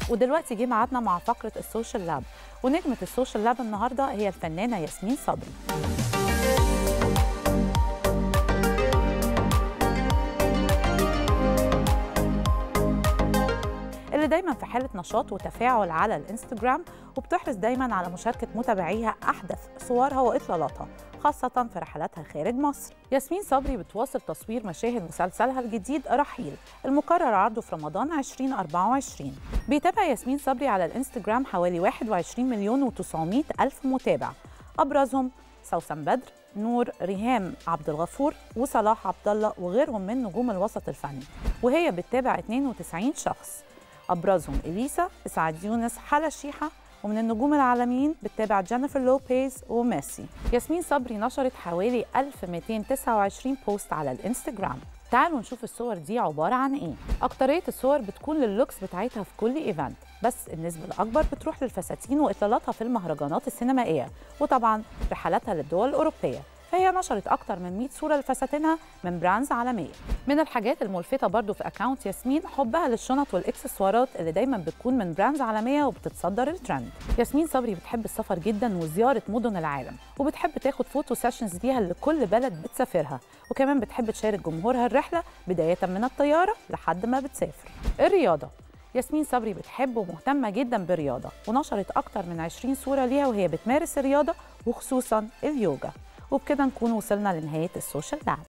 ودلوقتي جه ميعادنا مع فقرة السوشيال لاب، ونجمة السوشيال لاب النهاردة هي الفنانة ياسمين صبري. اللي دايما في حالة نشاط وتفاعل على الانستجرام، وبتحرص دايما على مشاركة متابعيها أحدث صورها وإطلالاتها، خاصة في رحلاتها خارج مصر. ياسمين صبري بتواصل تصوير مشاهد مسلسلها الجديد رحيل، المقرر عرضه في رمضان 2024. بيتابع ياسمين صبري على الانستجرام حوالي 21 مليون و900 ألف متابع، أبرزهم سوسن بدر، نور، ريهام عبد الغفور، وصلاح عبد الله، وغيرهم من نجوم الوسط الفني. وهي بتتابع 92 شخص، أبرزهم إليسا، إسعاد يونس، حلا شيحة. ومن النجوم العالميين بتتابع جينيفر لوبيز وميسي. ياسمين صبري نشرت حوالي 1229 بوست على الانستجرام. تعالوا نشوف الصور دي عبارة عن إيه. أكترية الصور بتكون لللوكس بتاعتها في كل إيفنت، بس النسبة الأكبر بتروح للفساتين وإطلالاتها في المهرجانات السينمائية، وطبعاً رحلاتها للدول الأوروبية. فهي نشرت أكتر من 100 صورة لفساتينها من براندز عالمية. من الحاجات الملفتة برضو في أكاونت ياسمين حبها للشنط والإكسسوارات اللي دايما بتكون من براندز عالمية وبتتصدر الترند. ياسمين صبري بتحب السفر جدا وزيارة مدن العالم، وبتحب تاخد فوتو سيشنز ليها لكل بلد بتسافرها، وكمان بتحب تشارك جمهورها الرحلة بداية من الطيارة لحد ما بتسافر. الرياضة، ياسمين صبري بتحب ومهتمة جدا بالرياضة، ونشرت أكتر من 20 صورة ليها وهي بتمارس الرياضة وخصوصا اليوجا. وبكده نكون وصلنا لنهاية السوشيال لاب.